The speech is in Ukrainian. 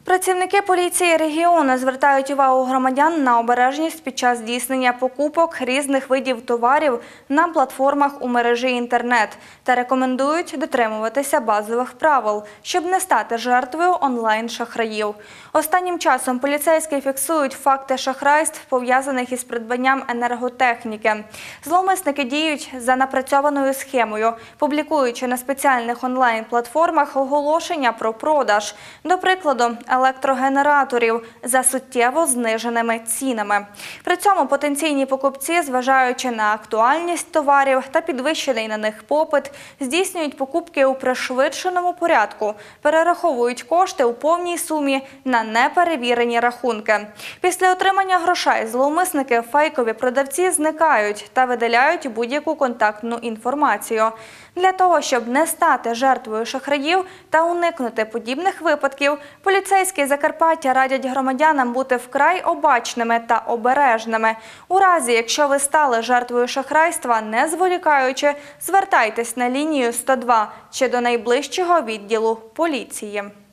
Працівники поліції регіону звертають увагу громадян на обережність під час здійснення покупок різних видів товарів на платформах у мережі інтернет та рекомендують дотримуватися базових правил, щоб не стати жертвою онлайн-шахраїв. Останнім часом поліцейські фіксують факти шахрайств, пов'язаних із придбанням енерготехніки. Зловмисники діють за напрацьованою схемою, публікуючи на спеціальних онлайн-платформах оголошення про продаж, до прикладу, електрогенераторів за суттєво зниженими цінами. При цьому потенційні покупці, зважаючи на актуальність товарів та підвищений на них попит, здійснюють покупки у пришвидшеному порядку, перераховують кошти у повній сумі на неперевірені рахунки. Після отримання грошей зловмисники, фейкові продавці зникають та видаляють будь-яку контактну інформацію. Для того, щоб не стати жертвою шахраїв та уникнути подібних випадків, поліцейські Закарпаття радять громадянам бути вкрай обачними та обережними. У разі, якщо ви стали жертвою шахрайства, не зволікаючи, звертайтесь на лінію 102 чи до найближчого відділу поліції.